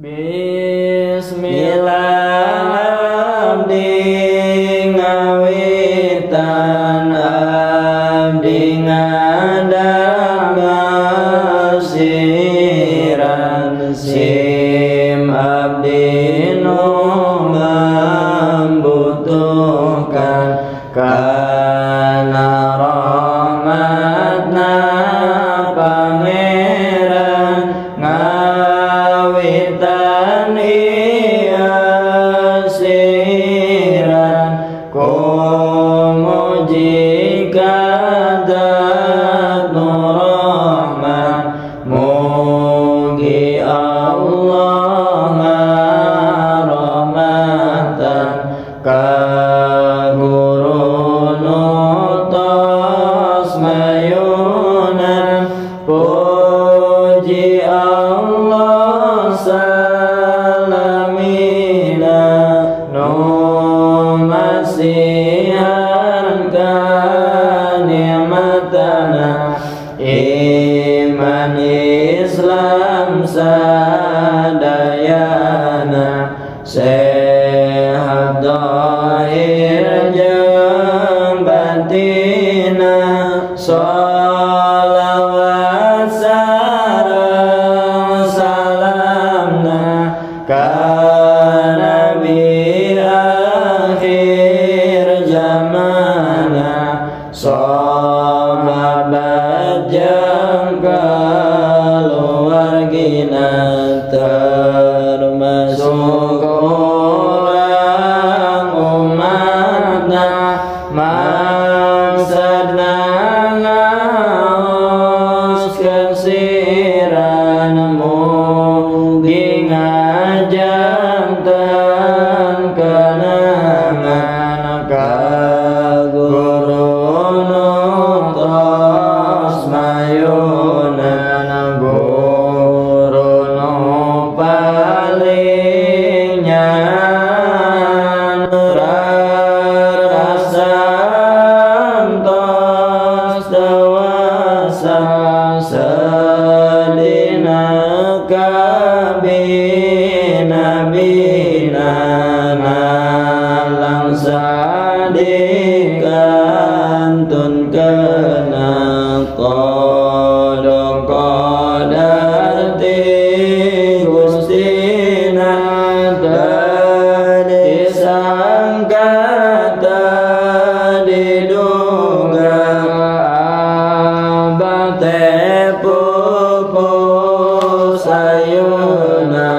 Bismillah abdi ngawitan abdi ngadamasiran sim abdi nu membutuhkan kana rahmatna pangeran ngawitan iya siran kumuji kadat nurrahman mugi Allah rahmatan kagurun utos mayunan puji Allah salamina nu masihan kanikmatana iman Islam sadayana sehat dhahir jeung batina sholawat sareng salamna ka nabi akhir zamana sahabat jeung keluargina termasuk orang umatna maksudna ngaoskeun siran mugi ngajamkeun kenangan ka guru nutos mayunan guru nu paling nyan rasantos dewasa sedina kabina nalang sadikantun kena kodok kodati gustina tadi sangka tadi duga abate pupus ayuna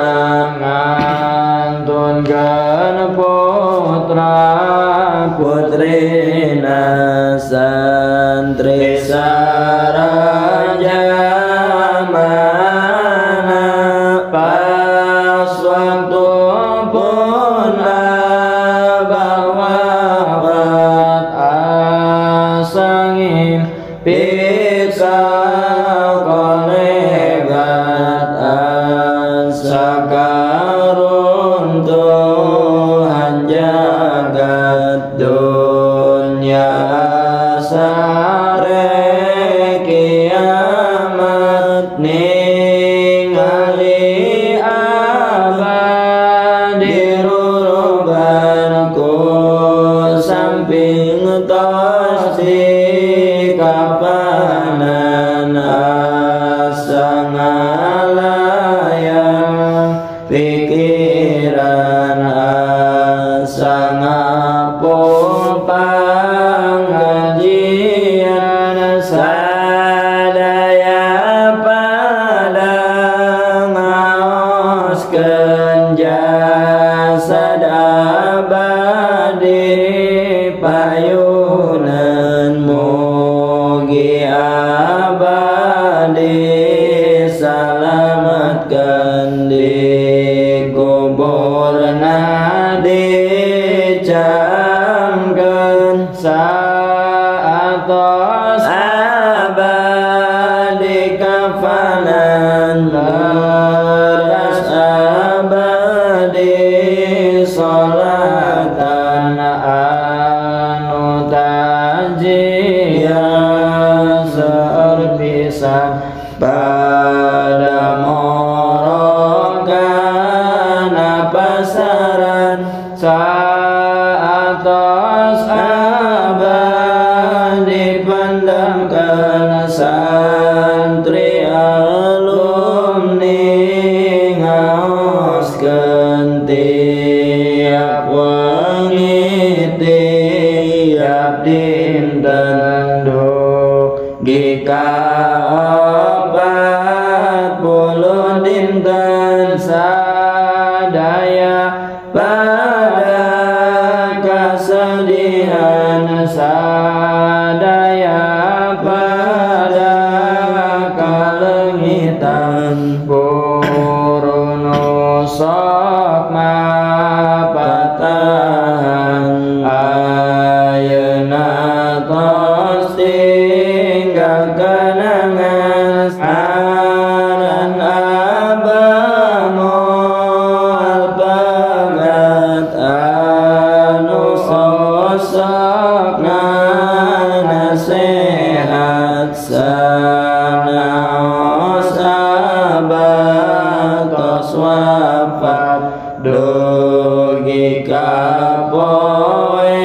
ngantunkeun putra putrina santri saraja mana pas waktu pun abah wafat asangin pisah konegat asakarun Tuhan jagat dunia sare kiamat ningali abadi ruruban ku samping tos di kapanan asa ngalayang pikiran asa ngapung panggajian sadaya pada ngaoskeun jasad abadi payunan mugi abadi salamatkeun di kuburna dicamkeun saatos abadi kafanan leres abadi sholatan anu tajian serpisan pada morokan sok mapatahan ayeuna tos tinggal kenangan aran abah moal banget anu sosokna nasehat sanaos abah tos wafat dugi ka poe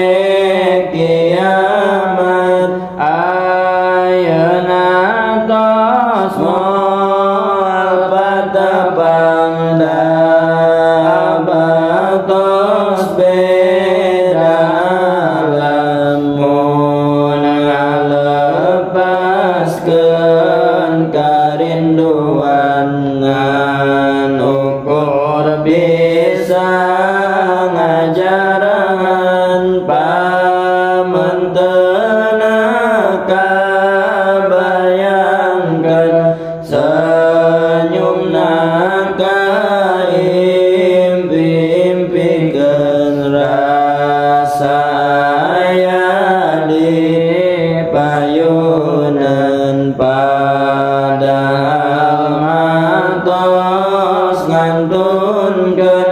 kiamat ayeuna tos moal patapang abah tos beda alam mun ngalepaskeun karinduan ngan ukur bisa ngajaran pamenteuna kabayangkeun senyumna kaimpi-impikeun rasa aya di payunan padahal matos ngantunkeun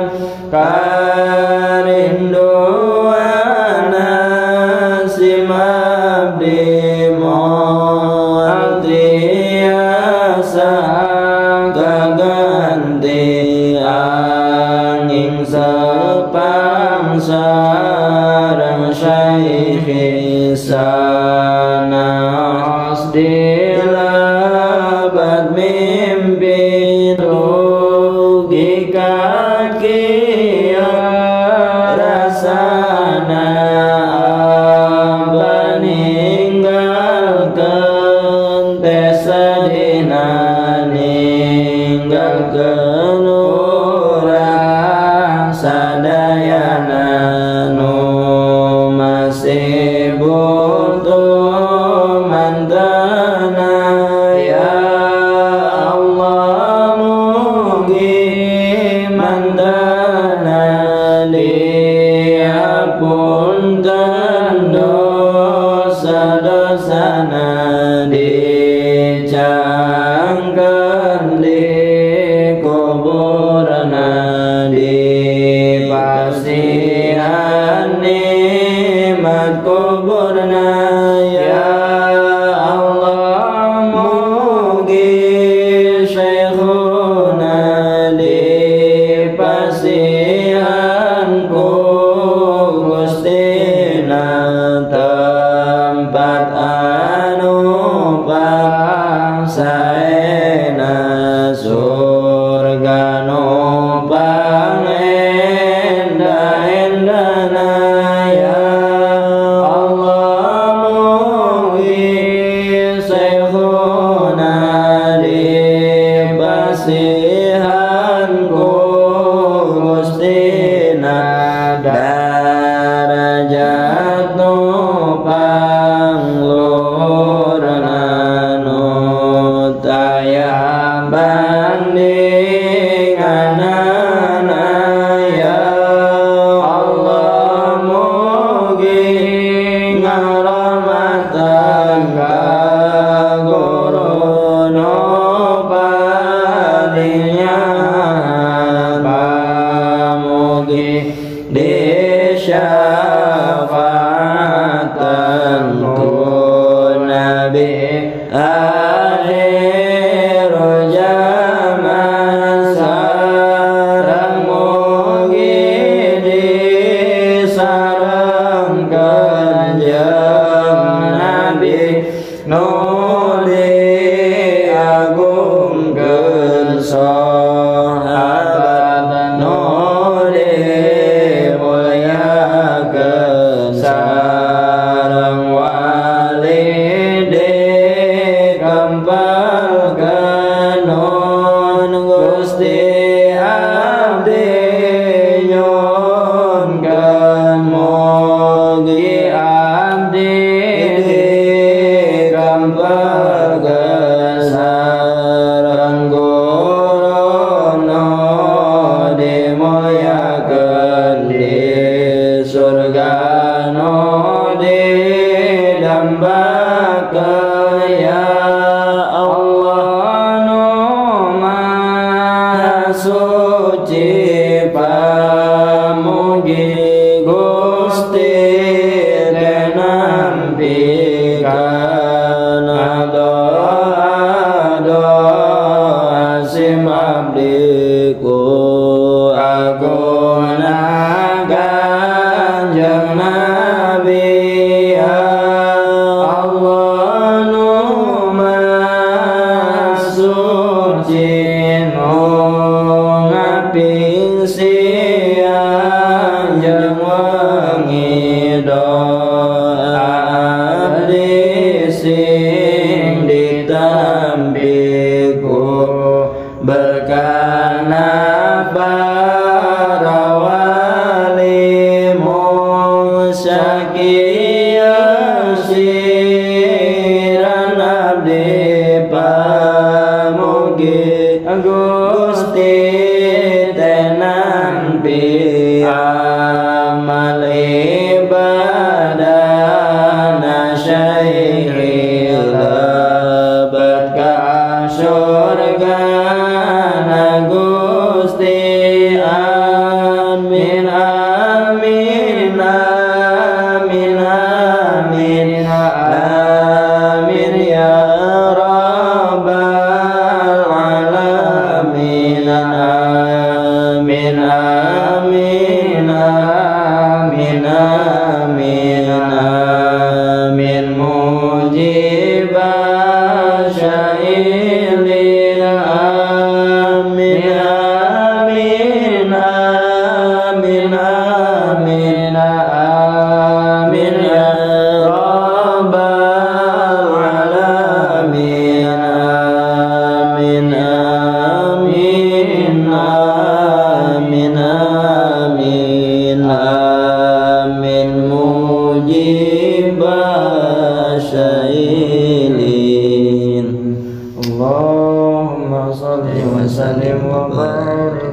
karinduan si mabdi moal tiasa kaganti angin sepang sareng syaikhi sanaos dilabat mimpi dugi kaki rasana abah ninggalkeun teh sedihna ninggalkeun urang sadayana nu masih butuh mantena ya Allah mugi mantena diapunten dosa-dosana dicangkeun di kuburna dipasihan nikmat kuburna ya Allah mugi syekhuna dipasihan ku Gustina tempat anu pangsaena surga nu pangendah-endahna ya Allah mugi syekhuna dipasihan ku Gustina darajat nu pangluhurna nu taya bandinganana ya Allah mugi ngaramatan ka guru nu palingan pamugi disyafaatan ku Nabi akhir zaman sareng mugi disarengkeun jeung Nabi nu diagungkeun sahabat nu dimulyakeun sareng walide kempalkeun nun Gusti abdi nyuwunkeun mugi abdi dikempalkeun sareng guru nu suci pamugi Gusti tenampi kana doa asim abdiku aguna Kanjeng Nabi Allah nu suci nu ngaping siang jeung wengi doa abdi sing ditampi ku berkana para wali musyakiya siran abdi pamugi Gusti tenampi amal ibadana syaihil lebat ka surga na Gusti amin amin amin amin amin ya rabbal alamin amin amin amin amin amin mujibah syailin amin amin amin amin amin ya rabbal alamin amin amin amin amin amin mujibah syailin Allahumma salli wa sallim wa barik